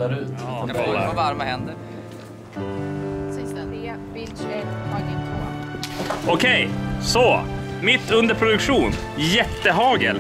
tittar ut. Ja, jag får varma händer. Sista. Det är bild 21, tagning 2. Okej, så. Mitt under produktion. Jättehagel.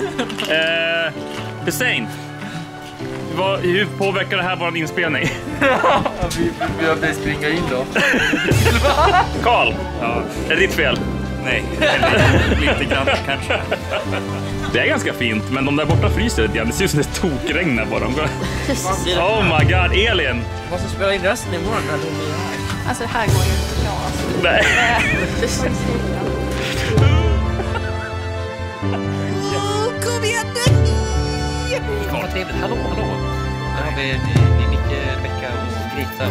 Hussein. Hur påverkar det här vår inspelning? Vi har börjat springa in då. Karl, är det ditt fel? Nej, lite grann kanske. Det är ganska fint, men de där borta fryser lite grann. Det ser ut som det tokregnar bara. Oh my god, Elin! Vad ska spela in resten imorgon när de är här? Alltså det här går ju inte bra. Alltså. Nej. Kom igen nu! Vad trevligt, hallå. Där har vi Micke, Rebecka och Grita.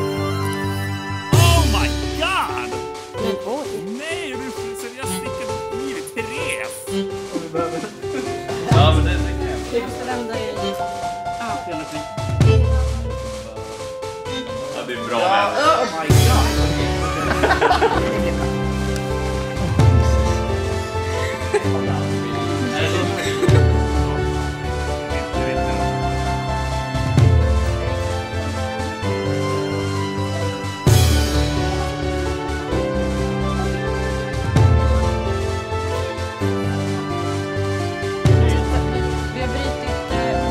Oh my god! Oj. Nej, du får seriöst sticka kniv i Therese. Ja, men det kan jag. Ja, det är bra. Oh my god! Vi har brutit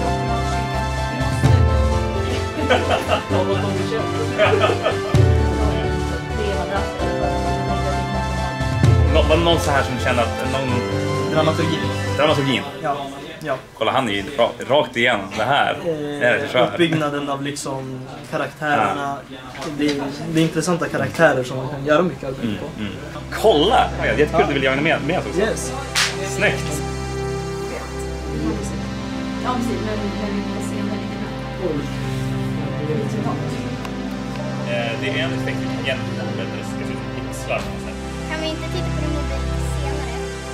Var det någon så här som känner att någon... Dramaturgin? Ja. Kolla, han är ju rakt igen. Det här är det uppbyggnaden av liksom karaktärerna. Det är intressanta karaktärer som man kan göra mycket arbete på. Kolla! Jättekul att du vill göra med oss också. Yes. Snyggt! Ja, precis, men inte senare. Det är en effekt vi kan hjälpa med att det ska se ut som pixlar. Kan vi inte titta på din mobil senare?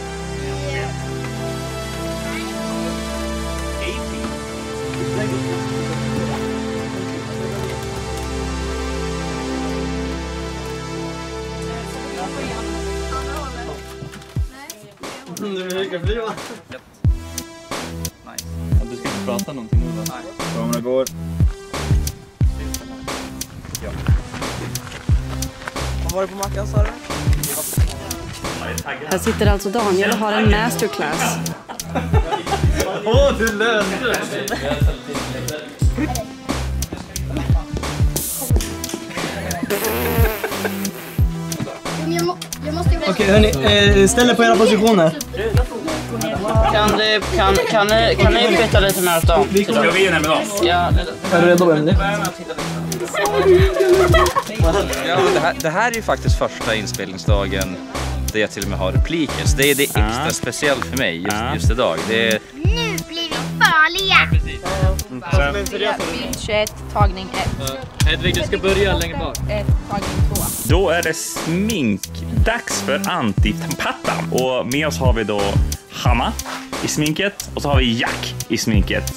Du brukar flyga. Du ska inte prata någonting nu, va? Nej. Kameran går. Ja. Vad var det på mackan, sa du? Här sitter alltså Daniel och har en masterclass. Du löste det! Jag måste ju... Okej, hörni, ställ er på era positioner. Kan ni berätta lite mer om dem? Ska vi med oss? Ja, Är du redo, Emily? Det här är ju faktiskt första inspelningsdagen där jag till och med har repliker. Så det är det extra speciellt för mig just idag. Det är... Nu blir vi farliga! Bild 21, tagning 1. Hedvig, du ska börja längre bak. 1, tagning 2. Då är det sminkdags för Antipattan. Och med oss har vi då Hanna i sminket. Och så har vi Jack i sminket.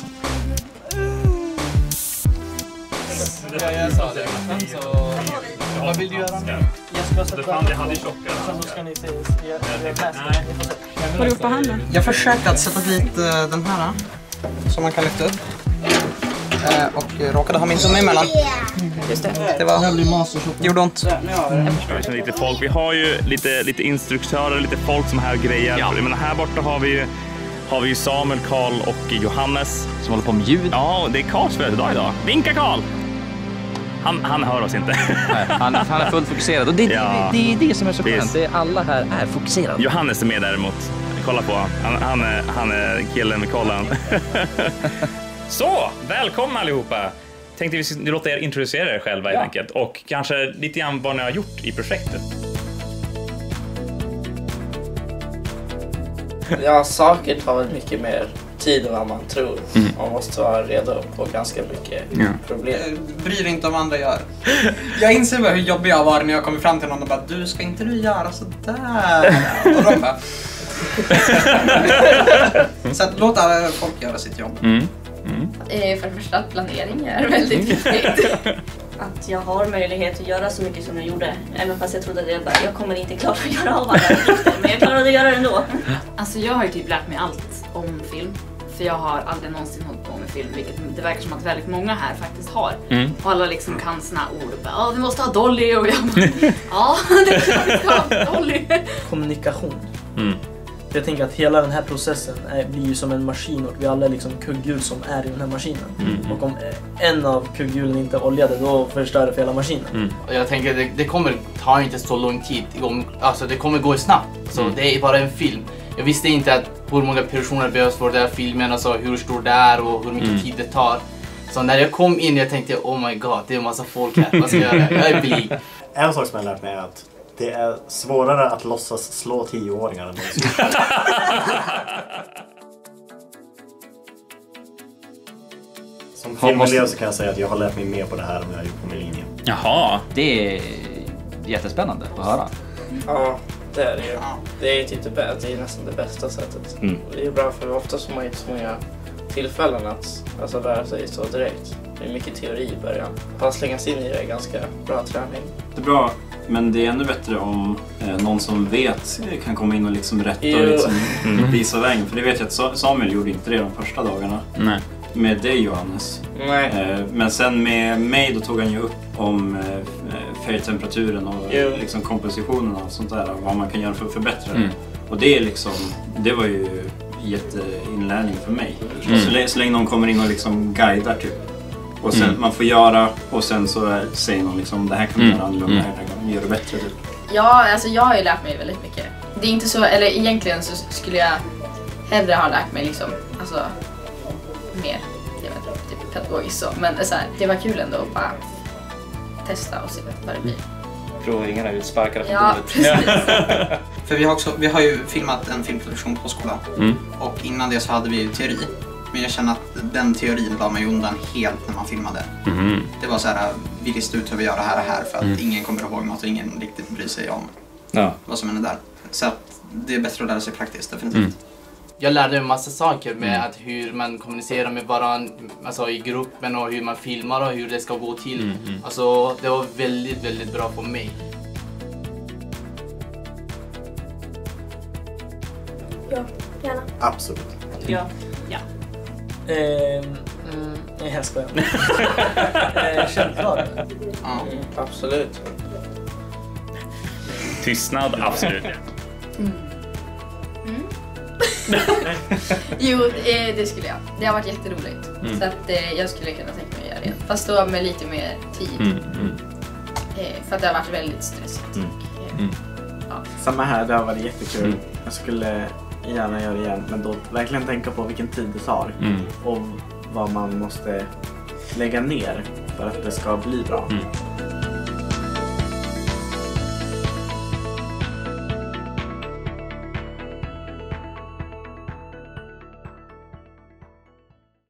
Jag sa det. Så... Vad vill du göra? Jag ska sätta... Så ska ni se... Vad har du gjort på handen? Jag försökte att sätta dit den här som man kan lyfta upp. Och råkade ha min tumme emellan. Just det. Det var... Det gjorde ont. Lite folk. Vi har ju lite instruktörer, lite folk som här grejer. Ja. Men här borta har vi ju Samuel, Karl och Johannes. Som håller på med ljud. Ja, det är Karls födelsedag idag. Vinka Karl! Han hör oss inte. Nej, han är fullt fokuserad. Och det är det som är så skönt. Alla här är fokuserade. Johannes är med däremot. Kolla på. Han är killen med kollan. Så, välkomna allihopa. Tänkte vi låta er introducera er själva helt enkelt. Och kanske lite grann vad ni har gjort i projektet. Ja, saker tar väl mycket mer tid än vad man tror. Man måste vara redo på ganska mycket problem. Bryr inte om andra gör. Jag inser bara hur jobbig jag var när jag kom fram till någon och bara, du ska inte du göra så där. Och de bara... Så att låta folk göra sitt jobb. För det första att planering är väldigt viktigt. Att jag har möjlighet att göra så mycket som jag gjorde. Även fast jag trodde att jag kommer inte klara att göra av alla uppgifter. Men jag klarade att göra det ändå. Alltså jag har ju typ lärt mig allt om film. För jag har aldrig någonsin hållit på med film, vilket det verkar som att väldigt många här faktiskt har. Och alla liksom kan såna ord och bara, ja, vi måste ha Dolly, och jag bara, ja, det är klart vi ska ha Dolly. Kommunikation. Jag tänker att hela den här processen blir ju som en maskin och vi alla är liksom kugghjul som är i den här maskinen. Och om en av kugghjulen inte är oljade, då förstör det för hela maskinen. Jag tänker det kommer ta inte så lång tid. Alltså det kommer gå snabbt. Så det är bara en film. Jag visste inte att hur många personer behövs för den här filmen, alltså hur stor det är och hur mycket tid det tar. Så när jag kom in jag tänkte, oh my god, det är en massa folk här. Vad ska jag göra? Jag är blyg. En sak som jag lärt mig är att det är svårare att låtsas slå 10-åringar än Som filmelev så kan jag säga att jag har lärt mig mer på det här än jag har gjort på min linje. Jaha, det är jättespännande att höra. Ja, det är det ju. Det är ju typ det är nästan det bästa sättet. Det är bra för ofta så har man inte så många tillfällen att alltså, lära sig så direkt. Det är mycket teori i början. Bara slängas in i det är ganska bra träning. Det är bra, men det är ännu bättre om någon som vet kan komma in och liksom rätta och liksom visa vägen. För det vet jag att Samuel gjorde inte det de första dagarna. Nej. Med dig, Johannes. Nej. Men sen med mig då tog han ju upp om färgtemperaturen och liksom kompositionen och sånt där. Vad man kan göra för att förbättra det. Och det är liksom, det var ju jätteinlärning för mig. Så länge någon kommer in och liksom guidar typ. Och sen man får göra och sen så säger någon liksom det här kan man göra annorlunda, det här kan man göra bättre typ. Ja, alltså jag har ju lärt mig väldigt mycket. Det är inte så, eller egentligen så skulle jag hellre ha lärt mig liksom, alltså mer, jag vet inte, typ pedagogiskt så. Men så här, det var kul ändå att bara testa och se vad det blir. Provringarna utsparkade på ja, bordet. För vi har ju filmat en filmproduktion på skolan. Och innan det så hade vi ju teori. Men jag känner att den teorin la mig undan helt när man filmade. Det var så här, vi listar ut hur vi gör det här för att ingen kommer ihåg något och ingen riktigt bryr sig om vad som händer där. Så att det är bättre att lära sig praktiskt, definitivt. Jag lärde mig en massa saker med att hur man kommunicerar med varandra, alltså i gruppen och hur man filmar och hur det ska gå till. Alltså det var väldigt, väldigt bra för mig. Ja, gärna. Absolut. Ja. Nej, jag skojar. Självklart. Absolut. Tystnad, absolut. Jo, det skulle jag. Det har varit jätteroligt. Så att jag skulle kunna tänka mig att göra det. Fast då med lite mer tid. För att det har varit väldigt stressigt. Samma här, det har varit jättekul. Jag skulle gärna göra det igen, men då verkligen tänka på vilken tid det tar. Och vad man måste lägga ner för att det ska bli bra.